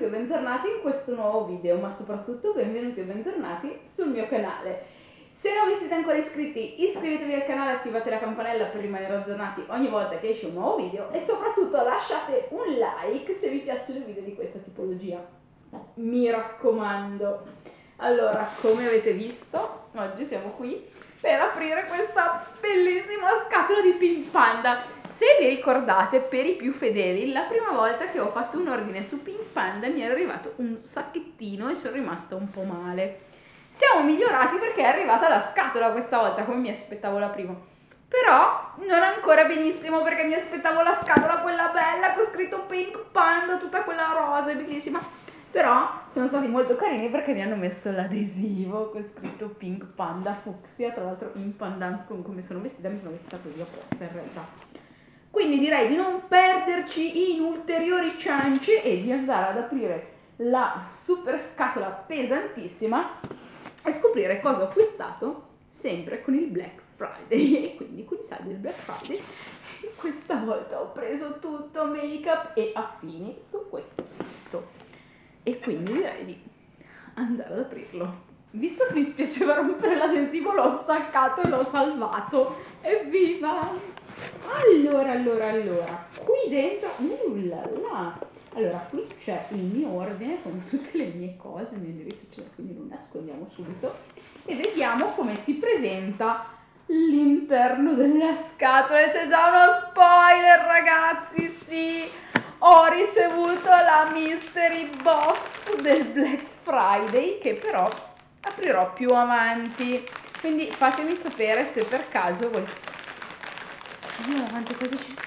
benvenuti o bentornati in questo nuovo video, ma soprattutto benvenuti o bentornati sul mio canale. Se non vi siete ancora iscritti, iscrivetevi al canale, attivate la campanella per rimanere aggiornati ogni volta che esce un nuovo video e soprattutto lasciate un like se vi piacciono i video di questa tipologia. Mi raccomando. Allora, come avete visto, oggi siamo qui per aprire questa bellissima scatola di Pink Panda. Se vi ricordate, per i più fedeli, la prima volta che ho fatto un ordine su Pink Panda mi era arrivato un sacchettino e ci sono rimasta un po' male. Siamo migliorati perché è arrivata la scatola questa volta, come mi aspettavo la prima. Però non ancora benissimo, perché mi aspettavo la scatola quella bella con scritto Pink Panda, tutta quella rosa, bellissima. Però sono stati molto carini perché mi hanno messo l'adesivo con scritto Pink Panda fucsia, tra l'altro in pandan con come sono vestita, mi sono vestita così apposta in realtà. Quindi direi di non perderci in ulteriori ciance e di andare ad aprire la super scatola pesantissima e scoprire cosa ho acquistato sempre con il Black Friday. E quindi con i saldi del Black Friday questa volta ho preso tutto make up e affini su questo sito. E quindi direi di andare ad aprirlo. Visto che mi spiaceva rompere l'adesivo, l'ho staccato e l'ho salvato. Evviva! Allora, qui dentro, allora, qui c'è il mio ordine con tutte le mie cose, il mio indirizzo c'è, quindi lo nascondiamo subito e vediamo come si presenta l'interno della scatola. C'è già uno spoiler, ragazzi, sì! Ho ricevuto la mystery box del Black Friday che però aprirò più avanti, quindi fatemi sapere se per caso voi... quante cose ci...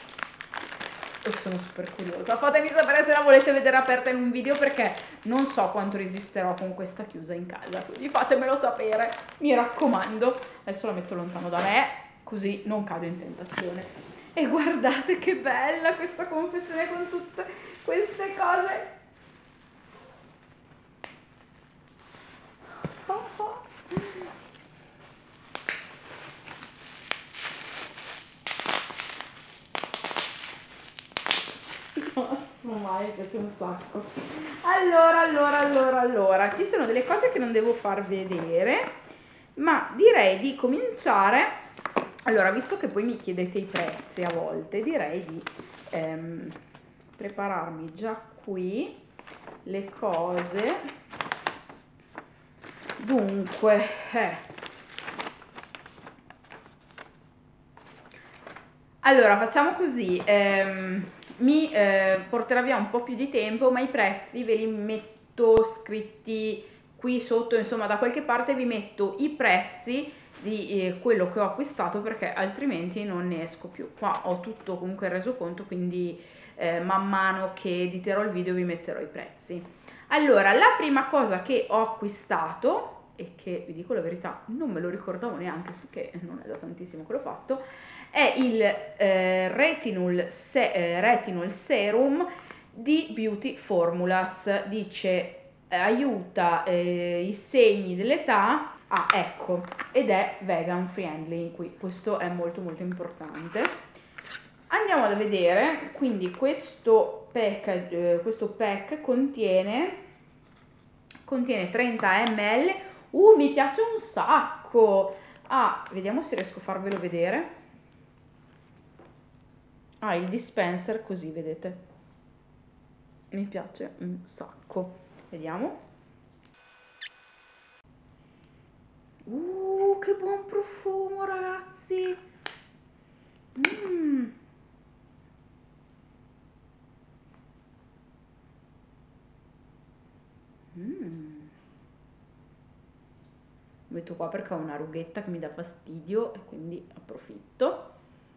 E sono super curiosa, fatemi sapere se la volete vedere aperta in un video perché non so quanto resisterò con questa chiusa in casa, quindi fatemelo sapere, mi raccomando. Adesso la metto lontano da me così non cado in tentazione. E guardate che bella questa confezione con tutte queste cose. Ormai piace un sacco. Allora, ci sono delle cose che non devo far vedere, ma direi di cominciare. Allora, visto che poi mi chiedete i prezzi a volte, direi di prepararmi già qui le cose. Dunque, allora facciamo così, mi porterà via un po' più di tempo, ma i prezzi ve li metto scritti qui sotto, insomma da qualche parte vi metto i prezzi di quello che ho acquistato perché altrimenti non ne esco più. Qua ho tutto comunque il resoconto, quindi man mano che editerò il video vi metterò i prezzi. Allora, la prima cosa che ho acquistato, e che vi dico la verità non me lo ricordavo neanche, che non è da tantissimo che l'ho fatto, è il Retinol Serum di Beauty Formulas. Dice aiuta i segni dell'età, ecco, ed è vegan friendly, qui questo è molto importante. Andiamo a vedere, quindi questo pack contiene 30 ml. Mi piace un sacco. Vediamo se riesco a farvelo vedere. Il dispenser così, vedete, mi piace un sacco. Vediamo. Che buon profumo, ragazzi. Metto qua perché ho una rughetta che mi dà fastidio e quindi approfitto.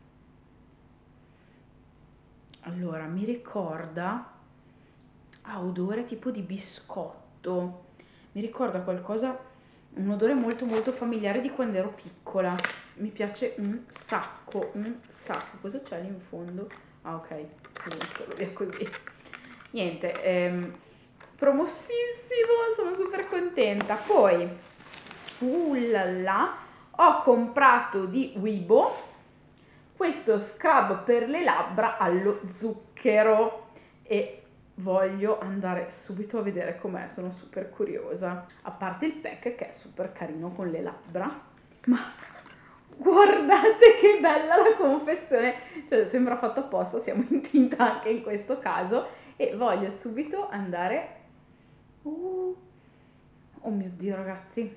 Allora, mi ricorda, odore tipo di biscotto, mi ricorda qualcosa, un odore molto familiare di quando ero piccola, mi piace un sacco. Cosa c'è lì in fondo? Ok, metterlo via così. Niente, promossissimo, sono super contenta. Poi, ho comprato di Weibo questo scrub per le labbra allo zucchero e voglio andare subito a vedere com'è, sono super curiosa. A parte il pack che è super carino con le labbra, ma guardate che bella la confezione, cioè sembra fatto apposta, siamo in tinta anche in questo caso e voglio subito andare... oh mio Dio ragazzi,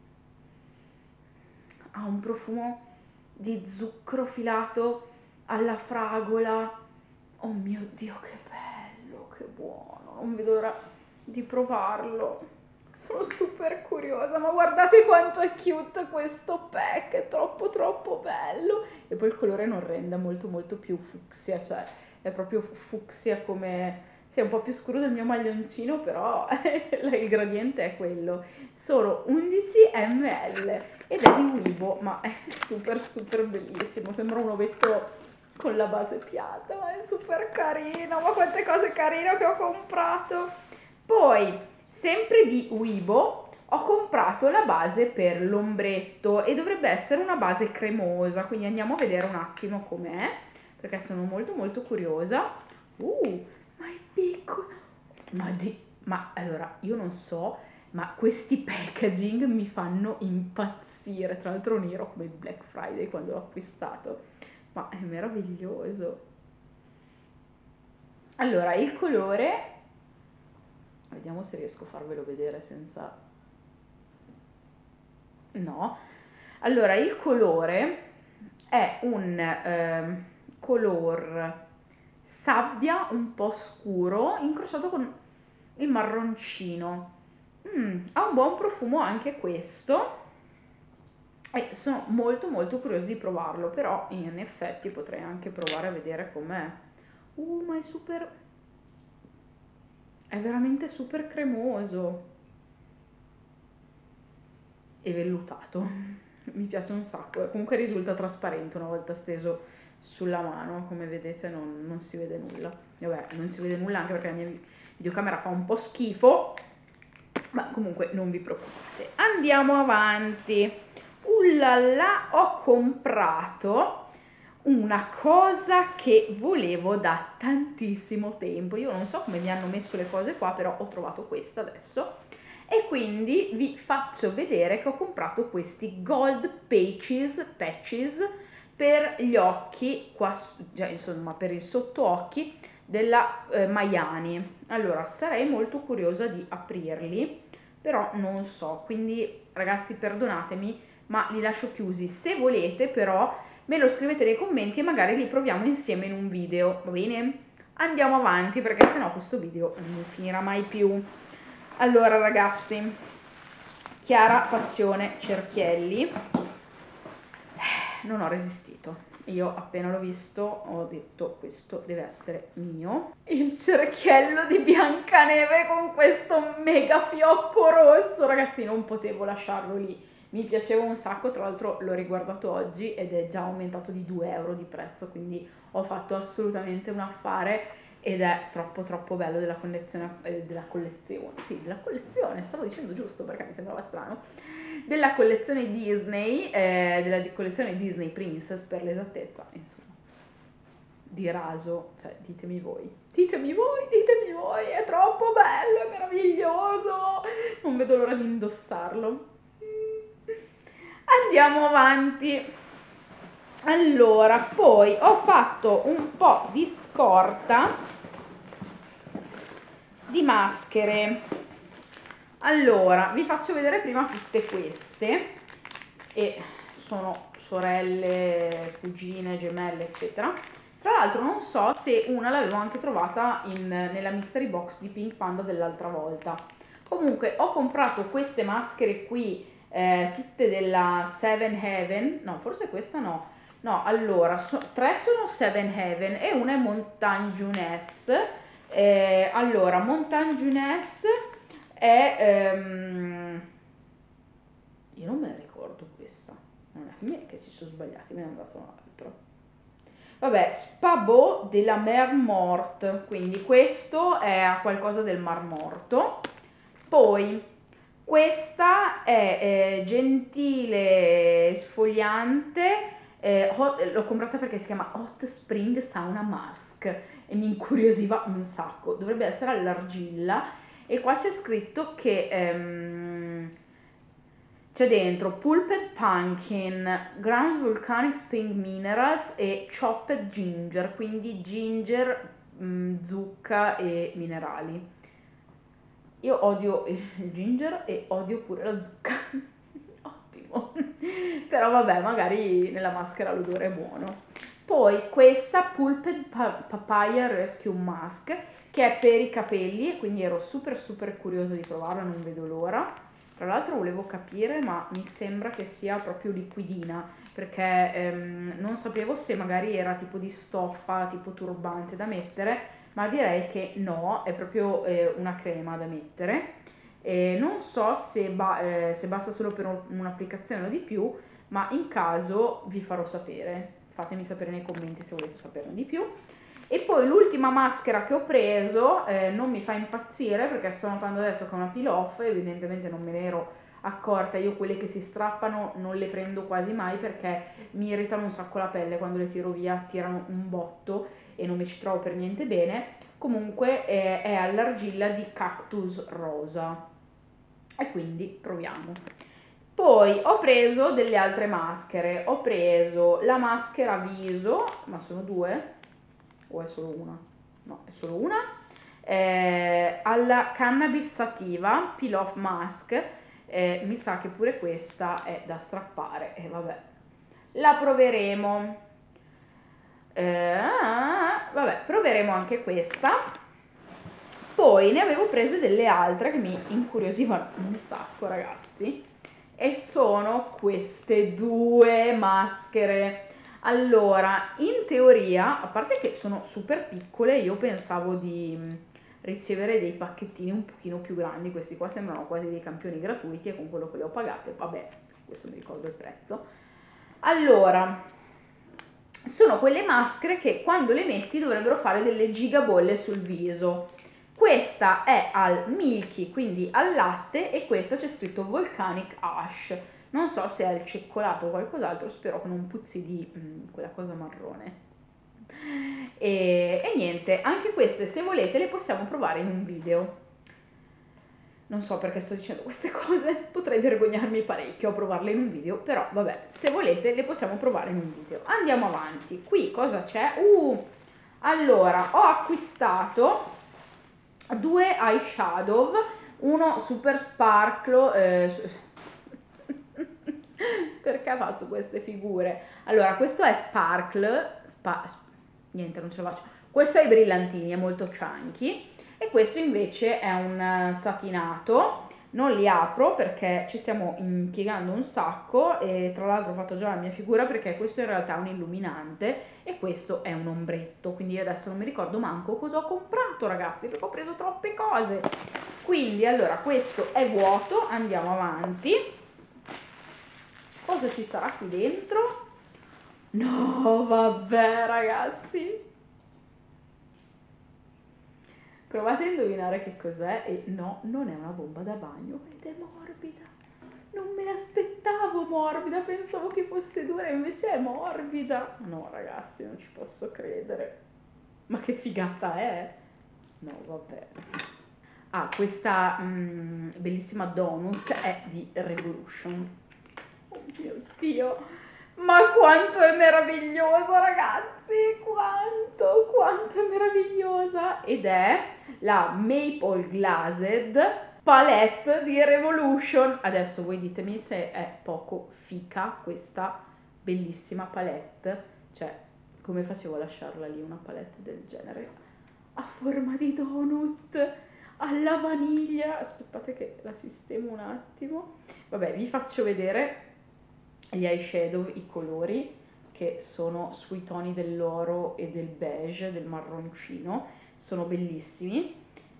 ha un profumo di zucchero filato alla fragola. Oh mio Dio, che bello, che buono, non vedo l'ora di provarlo. Sono super curiosa, ma guardate quanto è cute questo pack, è troppo troppo bello. E poi il colore non rende, molto molto più fucsia, cioè è proprio fucsia come... Sì, è un po' più scuro del mio maglioncino, però il gradiente è quello. Sono 11 ml ed è di Weibo, ma è super super bellissimo, sembra un ovetto con la base piatta, ma è super carino, ma quante cose carine che ho comprato. Poi, sempre di Weibo, ho comprato la base per l'ombretto e dovrebbe essere una base cremosa, quindi andiamo a vedere un attimo com'è, perché sono molto molto curiosa. Ma è piccolo, ma allora, io non so, ma questi packaging mi fanno impazzire, tra l'altro nero come il Black Friday quando l'ho acquistato, ma è meraviglioso. Allora, il colore, vediamo se riesco a farvelo vedere senza... No. Allora, il colore è un color sabbia un po' scuro incrociato con il marroncino. Ha un buon profumo anche questo e sono molto molto curiosa di provarlo, però in effetti potrei anche provare a vedere com'è. Ma è super... è veramente super cremoso e vellutato. Mi piace un sacco, comunque risulta trasparente una volta steso sulla mano, come vedete non si vede nulla. Vabbè, non si vede nulla anche perché la mia videocamera fa un po' schifo, ma comunque non vi preoccupate. Andiamo avanti. Ullala, ho comprato una cosa che volevo da tantissimo tempo. Io non so come mi hanno messo le cose qua, però ho trovato questa adesso. E quindi vi faccio vedere che ho comprato questi gold patches per gli occhi, qua, già, insomma per il sottoocchi della Mayani. Allora, sarei molto curiosa di aprirli, però non so, quindi ragazzi perdonatemi, ma li lascio chiusi. Se volete però me lo scrivete nei commenti e magari li proviamo insieme in un video, va bene? Andiamo avanti perché sennò questo video non finirà mai più. Allora ragazzi, Chiara Passione Cerchielli, non ho resistito. Io appena l'ho visto ho detto questo deve essere mio. Il cerchiello di Biancaneve con questo mega fiocco rosso, ragazzi non potevo lasciarlo lì. Mi piaceva un sacco, tra l'altro l'ho riguardato oggi ed è già aumentato di 2 euro di prezzo, quindi ho fatto assolutamente un affare ed è troppo troppo bello della collezione, stavo dicendo giusto perché mi sembrava strano, della collezione Disney, della collezione Disney Princess per l'esattezza, insomma, di raso, cioè ditemi voi, è troppo bello, è meraviglioso, non vedo l'ora di indossarlo. Andiamo avanti. Allora, poi ho fatto un po' di scorta di maschere. Allora, vi faccio vedere prima tutte queste e sono sorelle, cugine, gemelle, eccetera. Tra l'altro non so se una l'avevo anche trovata nella mystery box di Pink Panda dell'altra volta. Comunque ho comprato queste maschere qui, tutte della Seven Heaven, no, forse questa no. No, allora, tre sono Seven Heaven e una è Montagne Jeunesse. Allora, Montagne Jeunesse è... io non me ne ricordo questa. Non è me che si sono sbagliati, me ne hanno dato un'altra. Vabbè, Spabo della Mer Morte, quindi questo è qualcosa del Mar Morto. Poi questa è gentile sfogliante L'ho comprata perché si chiama Hot Spring Sauna Mask e mi incuriosiva un sacco. Dovrebbe essere all'argilla e qua c'è scritto che c'è dentro Pulped Pumpkin, Grounds Volcanic Spring Minerals e Chopped Ginger, quindi ginger, zucca e minerali. Io odio il ginger e odio pure la zucca. Ottimo. Però vabbè, magari nella maschera l'odore è buono. Poi questa Pulped Papaya Rescue Mask, che è per i capelli, quindi ero super super curiosa di provarla, non vedo l'ora. Tra l'altro volevo capire, ma mi sembra che sia proprio liquidina, perché non sapevo se magari era tipo di stoffa, tipo turbante da mettere, ma direi che no, è proprio una crema da mettere. Non so se basta solo per un'applicazione o di più, ma in caso vi farò sapere. Fatemi sapere nei commenti se volete saperne di più. E poi l'ultima maschera che ho preso non mi fa impazzire perché sto notando adesso che è una peel off, evidentemente non me ne ero accorta. Io quelle che si strappano non le prendo quasi mai perché mi irritano un sacco la pelle, quando le tiro via tirano un botto e non mi ci trovo per niente bene. Comunque è all'argilla di Cactus Rosa e quindi proviamo. Poi ho preso delle altre maschere, ho preso la maschera viso, ma sono due o è solo una? No, è solo una, alla cannabis sativa peel off mask. Mi sa che pure questa è da strappare e vabbè, la proveremo. Vabbè, proveremo anche questa. Poi ne avevo prese delle altre che mi incuriosivano un sacco, ragazzi, e sono queste due maschere. Allora, in teoria, a parte che sono super piccole, io pensavo di ricevere dei pacchettini un pochino più grandi. Questi qua sembrano quasi dei campioni gratuiti e con quello che le ho pagate, vabbè, questo mi ricordo il prezzo. Allora, sono quelle maschere che quando le metti dovrebbero fare delle gigabolle sul viso. Questa è al milky, quindi al latte, e questa c'è scritto Volcanic Ash. Non so se è al cioccolato o qualcos'altro, spero che non puzzi di quella cosa marrone. E niente, anche queste se volete le possiamo provare in un video. Non so perché sto dicendo queste cose, potrei vergognarmi parecchio a provarle in un video, però vabbè, se volete le possiamo provare in un video. Andiamo avanti, qui cosa c'è? Allora, ho acquistato due eyeshadow, uno super sparklo, perché faccio queste figure? Allora, questo è sparkle, niente, non ce la faccio, questo è i brillantini, è molto chunky, e questo invece è un satinato. Non li apro perché ci stiamo impiegando un sacco e tra l'altro ho fatto già la mia figura perché questo in realtà è un illuminante e questo è un ombretto, quindi io adesso non mi ricordo manco cosa ho comprato, ragazzi, perché ho preso troppe cose. Quindi allora questo è vuoto, andiamo avanti. Cosa ci sarà qui dentro? No, vabbè, ragazzi. Provate a indovinare che cos'è e no, non è una bomba da bagno ed è morbida. Non me l'aspettavo morbida, pensavo che fosse dura, invece è morbida. No, ragazzi, non ci posso credere. Ma che figata è? No, vabbè. Ah, questa bellissima donut è di Revolution. Oh mio Dio. Ma quanto è meravigliosa, ragazzi! Quanto è meravigliosa! Ed è la Maple Glazed Palette di Revolution. Adesso voi ditemi se è poco fica questa bellissima palette. Cioè, come facevo a lasciarla lì una palette del genere? A forma di donut, alla vaniglia. Aspettate che la sistemo un attimo. Vabbè, vi faccio vedere gli eyeshadow, i colori, che sono sui toni dell'oro e del beige, del marroncino, sono bellissimi.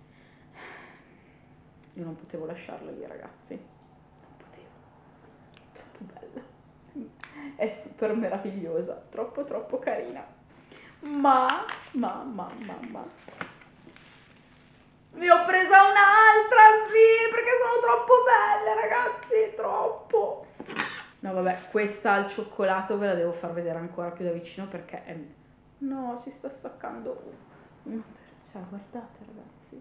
Io non potevo lasciarla lì, ragazzi, non potevo, troppo bella, è super meravigliosa, troppo carina, ma ne ho presa un'altra, sì, perché sono troppo belle, ragazzi, troppo. No vabbè, questa al cioccolato ve la devo far vedere ancora più da vicino perché è... No, si sta staccando. Cioè, guardate ragazzi.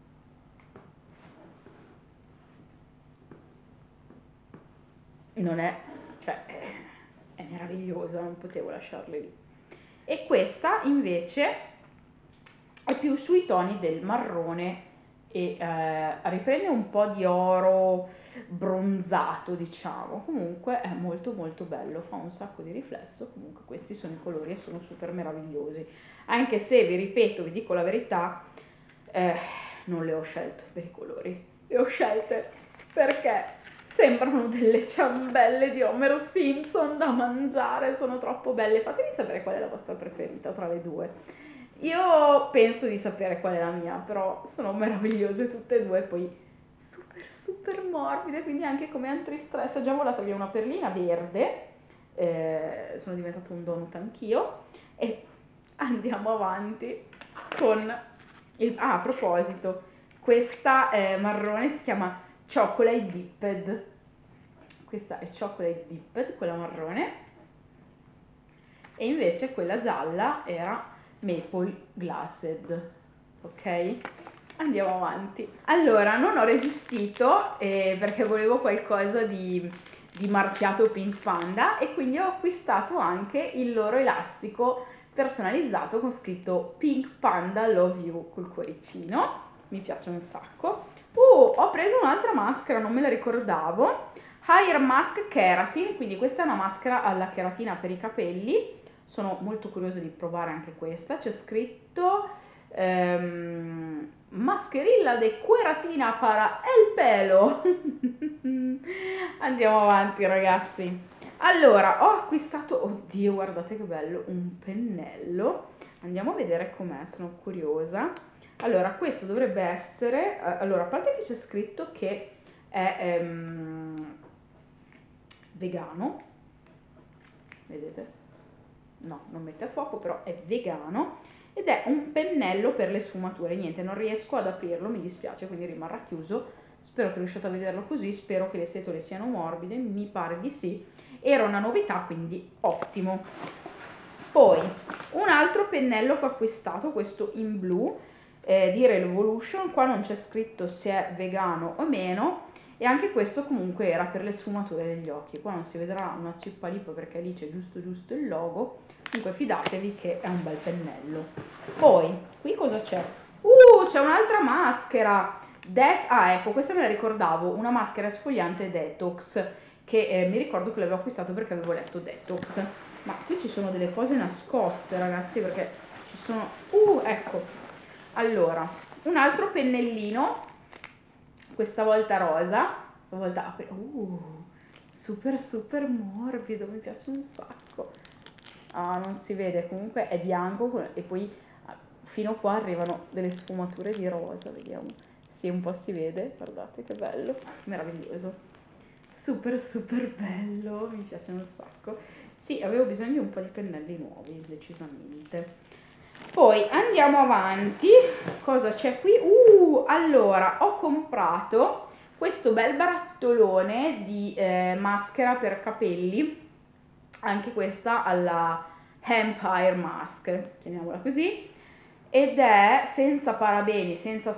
Non è... cioè, è meravigliosa, non potevo lasciarla lì. E questa invece è più sui toni del marrone e riprende un po' di oro bronzato, diciamo. Comunque è molto molto bello, fa un sacco di riflesso. Comunque questi sono i colori e sono super meravigliosi, anche se vi ripeto, vi dico la verità, non le ho scelte per i colori, le ho scelte perché sembrano delle ciambelle di Homer Simpson da mangiare, sono troppo belle. Fatemi sapere qual è la vostra preferita tra le due. Io penso di sapere qual è la mia, però sono meravigliose tutte e due, poi super super morbide, quindi anche come antistress. Ho già volato via una perlina verde, sono diventato un donut anch'io, e andiamo avanti con il... Ah, a proposito, questa marrone si chiama Chocolate Dipped. Questa è Chocolate Dipped, quella marrone, e invece quella gialla era Maple Glassed. Ok? Andiamo avanti. Allora, non ho resistito perché volevo qualcosa di marchiato Pink Panda, e quindi ho acquistato anche il loro elastico personalizzato con scritto Pink Panda Love You col cuoricino. Mi piace un sacco. Ho preso un'altra maschera, non me la ricordavo. Hair Mask Keratin, quindi questa è una maschera alla cheratina per i capelli. Sono molto curiosa di provare anche questa. C'è scritto mascherilla de queratina para el pelo. Andiamo avanti ragazzi. Allora, ho acquistato, oddio guardate che bello, un pennello. Andiamo a vedere com'è, sono curiosa. Allora, questo dovrebbe essere, allora, a parte che c'è scritto che è vegano, vedete? No, non mette a fuoco, però è vegano, ed è un pennello per le sfumature. Niente, non riesco ad aprirlo, mi dispiace, quindi rimarrà chiuso. Spero che riusciate a vederlo così, spero che le setole siano morbide, mi pare di sì. Era una novità, quindi ottimo. Poi, un altro pennello che ho acquistato, questo in blu, di Revolution. Qua non c'è scritto se è vegano o meno, e anche questo comunque era per le sfumature degli occhi. Qua non si vedrà una cippa lip perché lì c'è giusto il logo. Comunque fidatevi che è un bel pennello. Poi qui cosa c'è? C'è un'altra maschera. Ecco, questa me la ricordavo, una maschera esfoliante detox, che mi ricordo che l'avevo acquistato perché avevo letto detox. Ma qui ci sono delle cose nascoste ragazzi, perché ci sono... ecco. Allora, un altro pennellino, questa volta rosa, stavolta apri... super super morbido, mi piace un sacco. Ah, non si vede, comunque è bianco e poi fino qua arrivano delle sfumature di rosa, vediamo. Sì, un po' si vede, guardate che bello, meraviglioso. Super super bello, mi piace un sacco. Sì, avevo bisogno di un po' di pennelli nuovi, decisamente. Poi andiamo avanti, cosa c'è qui? Allora, ho comprato questo bel barattolone di maschera per capelli, anche questa alla Empire Mask, chiamiamola così, ed è senza parabeni, senza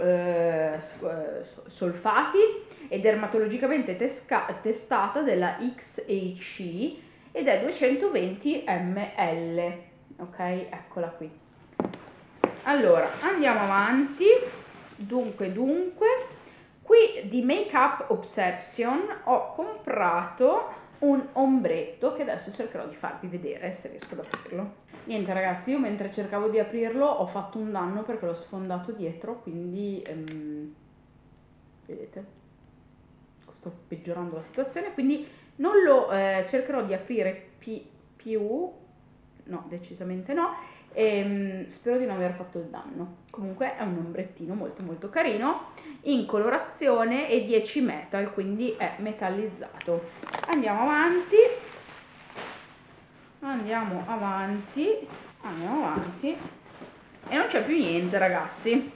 solfati, è dermatologicamente testata della XHC ed è 220 ml. Ok, eccola qui. Allora, andiamo avanti. Dunque, qui di Make Up Obsession ho comprato un ombretto che adesso cercherò di farvi vedere se riesco ad aprirlo. Niente ragazzi, io mentre cercavo di aprirlo ho fatto un danno perché l'ho sfondato dietro, quindi vedete, sto peggiorando la situazione, quindi non lo cercherò di aprire più, no, decisamente no, e spero di non aver fatto il danno. Comunque è un ombrettino molto molto carino, in colorazione e 10 metal, quindi è metallizzato. Andiamo avanti, andiamo avanti, andiamo avanti, e non c'è più niente ragazzi.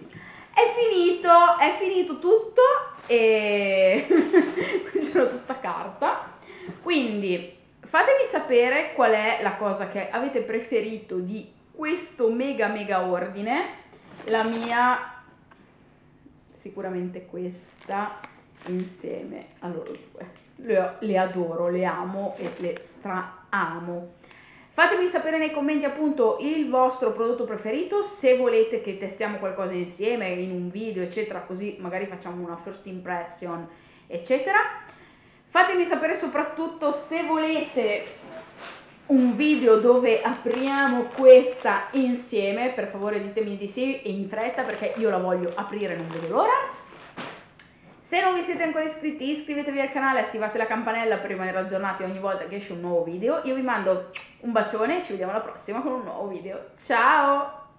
È finito tutto, e qui c'era tutta carta. Quindi fatemi sapere qual è la cosa che avete preferito di questo mega ordine. La mia sicuramente questa insieme a loro due. Le adoro, le amo e le stra-amo. Fatemi sapere nei commenti appunto il vostro prodotto preferito, se volete che testiamo qualcosa insieme in un video eccetera, così magari facciamo una first impression eccetera. Fatemi sapere soprattutto se volete un video dove apriamo questa insieme, per favore ditemi di sì e in fretta perché io la voglio aprire, non vedo l'ora. Se non vi siete ancora iscritti, iscrivetevi al canale, attivate la campanella per rimanere aggiornati ogni volta che esce un nuovo video. Io vi mando un bacione e ci vediamo alla prossima con un nuovo video. Ciao!